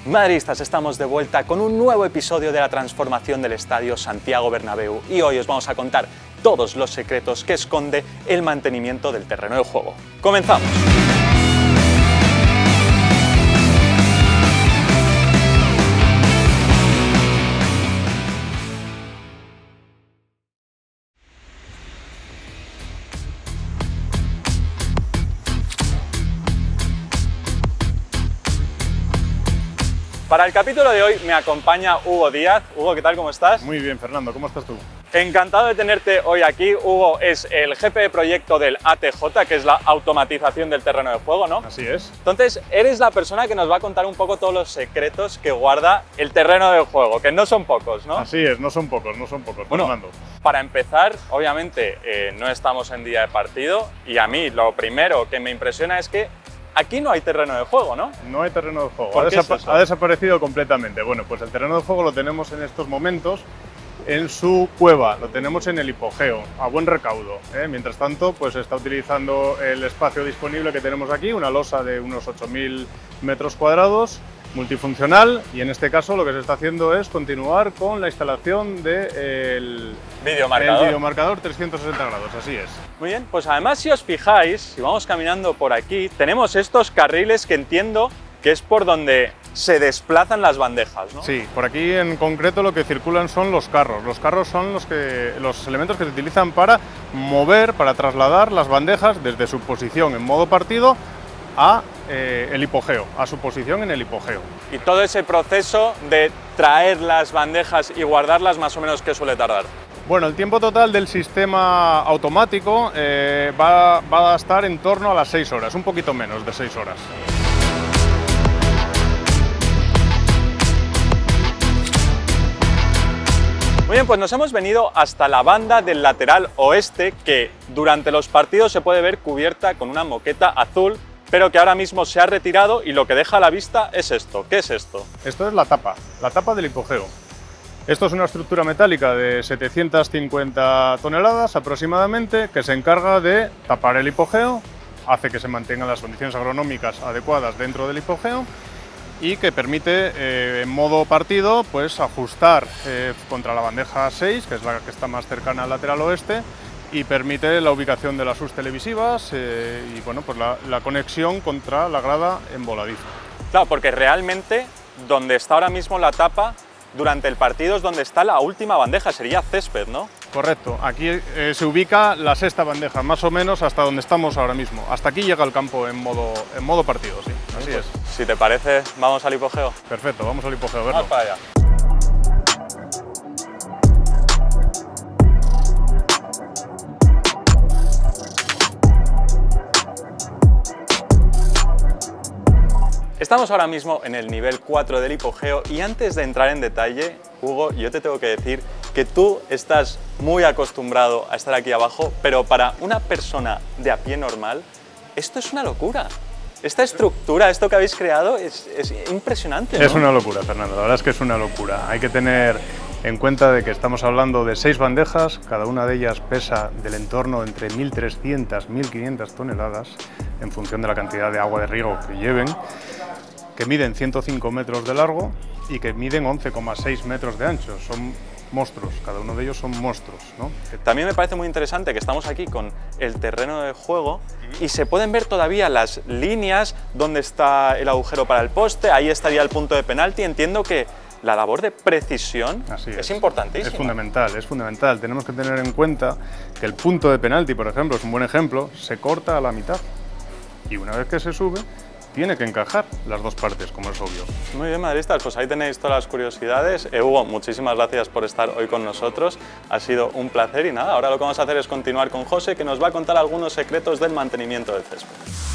Madridistas, estamos de vuelta con un nuevo episodio de la transformación del Estadio Santiago Bernabéu y hoy os vamos a contar todos los secretos que esconde el mantenimiento del terreno de juego. ¡Comenzamos! Para el capítulo de hoy me acompaña Hugo Díaz. Hugo, ¿qué tal? ¿Cómo estás? Muy bien, Fernando, ¿cómo estás tú? Encantado de tenerte hoy aquí. Hugo es el jefe de proyecto del ATJ, que es la automatización del terreno de juego, ¿no? Así es. Entonces, eres la persona que nos va a contar un poco todos los secretos que guarda el terreno de juego, que no son pocos, ¿no? Así es, no son pocos, Bueno, Fernando. Para empezar, obviamente, no estamos en día de partido y a mí lo primero que me impresiona es que aquí no hay terreno de juego, ¿no? No hay terreno de juego, ¿Por qué es eso? ha desaparecido completamente. Bueno, pues el terreno de juego lo tenemos en estos momentos en su cueva, lo tenemos en el hipogeo, a buen recaudo. Mientras tanto, pues se está utilizando el espacio disponible que tenemos aquí, una losa de unos 8.000 metros cuadrados, multifuncional, y en este caso lo que se está haciendo es continuar con la instalación del videomarcador 360 grados, así es. Muy bien, pues además si os fijáis, si vamos caminando por aquí, tenemos estos carriles que entiendo que es por donde se desplazan las bandejas, ¿no? Sí, por aquí en concreto lo que circulan son los carros. Los carros son los elementos que se utilizan para mover, para trasladar las bandejas desde su posición en modo partido a el hipogeo, a su posición en el hipogeo. Y todo ese proceso de traer las bandejas y guardarlas, más o menos, ¿qué suele tardar? Bueno, el tiempo total del sistema automático va a estar en torno a las 6 horas, un poquito menos de 6 horas. Muy bien, pues nos hemos venido hasta la banda del lateral oeste, que durante los partidos se puede ver cubierta con una moqueta azul, pero que ahora mismo se ha retirado y lo que deja a la vista es esto. ¿Qué es esto? Esto es la tapa del hipogeo. Esto es una estructura metálica de 750 toneladas aproximadamente que se encarga de tapar el hipogeo, hace que se mantengan las condiciones agronómicas adecuadas dentro del hipogeo y que permite en modo partido pues ajustar contra la bandeja 6, que es la que está más cercana al lateral oeste, y permite la ubicación de las sus televisivas y bueno, pues la conexión contra la grada en voladizo. Claro, porque realmente donde está ahora mismo la tapa durante el partido es donde está la última bandeja, sería césped, ¿no? Correcto, aquí se ubica la sexta bandeja, más o menos hasta donde estamos ahora mismo. Hasta aquí llega el campo en modo partido, sí, así es. Si te parece, vamos al hipogeo. Perfecto, vamos al hipogeo a verlo. Vamos para allá. Estamos ahora mismo en el nivel 4 del hipogeo y antes de entrar en detalle, Hugo, yo te tengo que decir que tú estás muy acostumbrado a estar aquí abajo, pero para una persona de a pie normal, esto es una locura. Esta estructura, esto que habéis creado, es impresionante, ¿no? Es una locura, Fernando, la verdad es que es una locura. Hay que tener en cuenta de que estamos hablando de 6 bandejas, cada una de ellas pesa del entorno entre 1.300 y 1.500 toneladas, en función de la cantidad de agua de riego que lleven, que miden 105 metros de largo y que miden 11,6 metros de ancho. Son monstruos, cada uno de ellos son monstruos, ¿no? También me parece muy interesante que estamos aquí con el terreno de juego y se pueden ver todavía las líneas donde está el agujero para el poste, ahí estaría el punto de penalti. Entiendo que la labor de precisión es importantísima. Es fundamental, es fundamental. Tenemos que tener en cuenta que el punto de penalti, por ejemplo, es un buen ejemplo, se corta a la mitad y una vez que se sube, tiene que encajar las dos partes, como es obvio. Muy bien, madridistas, pues ahí tenéis todas las curiosidades. Hugo, muchísimas gracias por estar hoy con nosotros. Ha sido un placer y nada, ahora lo que vamos a hacer es continuar con José, que nos va a contar algunos secretos del mantenimiento del césped.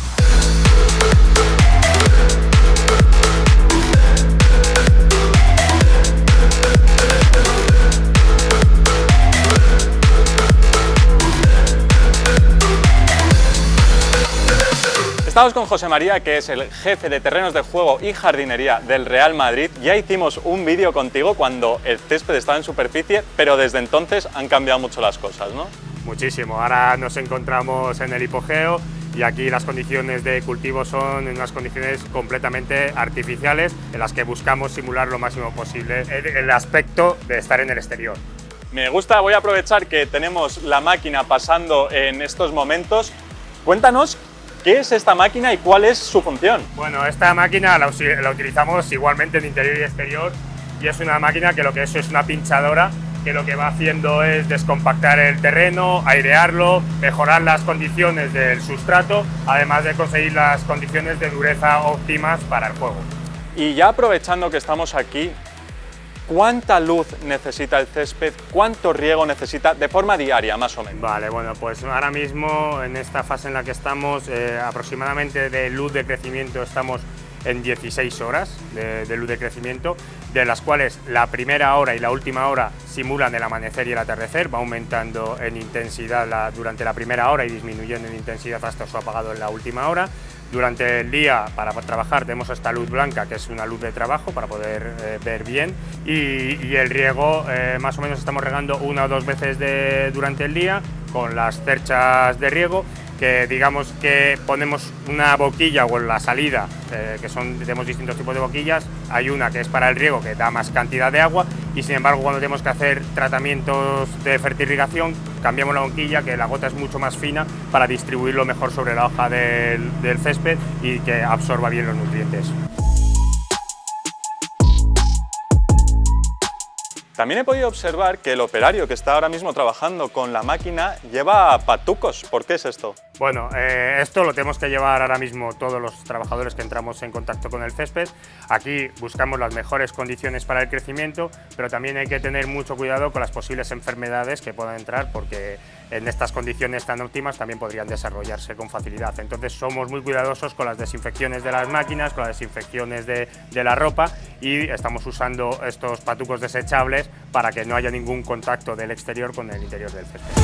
Estamos con José María, que es el jefe de terrenos de juego y jardinería del Real Madrid. Ya hicimos un vídeo contigo cuando el césped estaba en superficie, pero desde entonces han cambiado mucho las cosas, ¿no? Muchísimo. Ahora nos encontramos en el hipogeo y aquí las condiciones de cultivo son en unas condiciones completamente artificiales en las que buscamos simular lo máximo posible el aspecto de estar en el exterior. Me gusta, voy a aprovechar que tenemos la máquina pasando en estos momentos. Cuéntanos qué es esta máquina y cuál es su función. Bueno, esta máquina la utilizamos igualmente en interior y exterior y es una máquina que lo que es una pinchadora que lo que va haciendo es descompactar el terreno, airearlo, mejorar las condiciones del sustrato, además de conseguir las condiciones de dureza óptimas para el juego. Y ya aprovechando que estamos aquí, ¿cuánta luz necesita el césped? ¿Cuánto riego necesita de forma diaria, más o menos? Vale, bueno, pues ahora mismo en esta fase en la que estamos, aproximadamente de luz de crecimiento estamos en 16 horas de luz de crecimiento, de las cuales la primera hora y la última hora simulan el amanecer y el atardecer, va aumentando en intensidad durante la primera hora y disminuyendo en intensidad hasta su apagado en la última hora. Durante el día, para trabajar, tenemos esta luz blanca, que es una luz de trabajo para poder ver bien, y el riego, más o menos estamos regando 1 o 2 veces durante el día con las cerchas de riego, que digamos que ponemos una boquilla o en la salida, que tenemos distintos tipos de boquillas. Hay una que es para el riego, que da más cantidad de agua, y sin embargo cuando tenemos que hacer tratamientos de fertirrigación cambiamos la boquilla, que la gota es mucho más fina, para distribuirlo mejor sobre la hoja del césped y que absorba bien los nutrientes. También he podido observar que el operario que está ahora mismo trabajando con la máquina lleva patucos. ¿Por qué es esto? Bueno, esto lo tenemos que llevar ahora mismo todos los trabajadores que entramos en contacto con el césped. Aquí buscamos las mejores condiciones para el crecimiento, pero también hay que tener mucho cuidado con las posibles enfermedades que puedan entrar, porque en estas condiciones tan óptimas también podrían desarrollarse con facilidad. Entonces somos muy cuidadosos con las desinfecciones de las máquinas, con las desinfecciones de la ropa, y estamos usando estos patucos desechables para que no haya ningún contacto del exterior con el interior del césped.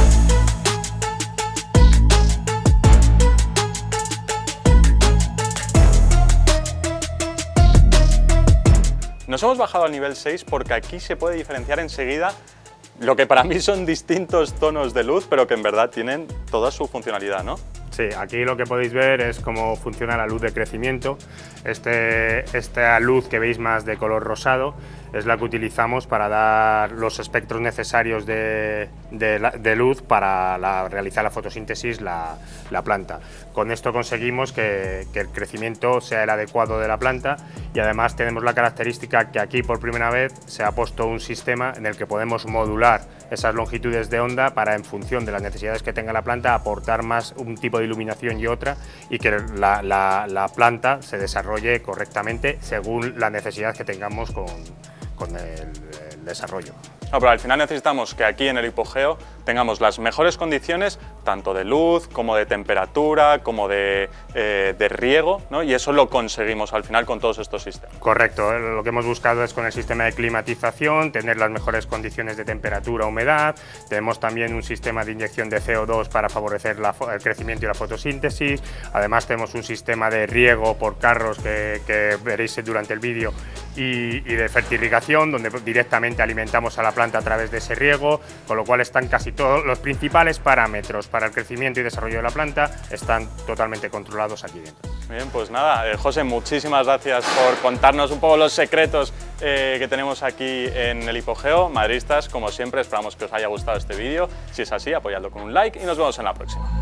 Nos hemos bajado al nivel 6 porque aquí se puede diferenciar enseguida lo que para mí son distintos tonos de luz, pero que en verdad tienen toda su funcionalidad, ¿no? Sí, aquí lo que podéis ver es cómo funciona la luz de crecimiento. Esta luz que veis más de color rosado es la que utilizamos para dar los espectros necesarios de luz para realizar la fotosíntesis la planta. Con esto conseguimos que el crecimiento sea el adecuado de la planta, y además tenemos la característica que aquí por primera vez se ha puesto un sistema en el que podemos modular esas longitudes de onda para, en función de las necesidades que tenga la planta, aportar más un tipo de iluminación y otra, y que la planta se desarrolle correctamente según la necesidad que tengamos con el desarrollo. No, pero al final necesitamos que aquí en el hipogeo tengamos las mejores condiciones, tanto de luz, como de temperatura, como de riego, ¿no? Y eso lo conseguimos al final con todos estos sistemas. Correcto, lo que hemos buscado es, con el sistema de climatización, tener las mejores condiciones de temperatura, humedad. Tenemos también un sistema de inyección de CO2 para favorecer el crecimiento y la fotosíntesis. Además tenemos un sistema de riego por carros que veréis durante el vídeo, y de fertirrigación, donde directamente alimentamos a la planta a través de ese riego, con lo cual están casi todos los principales parámetros para el crecimiento y desarrollo de la planta están totalmente controlados aquí dentro. Bien, pues nada, José, muchísimas gracias por contarnos un poco los secretos que tenemos aquí en el hipogeo. Madridistas, como siempre, esperamos que os haya gustado este vídeo. Si es así, apoyadlo con un like y nos vemos en la próxima.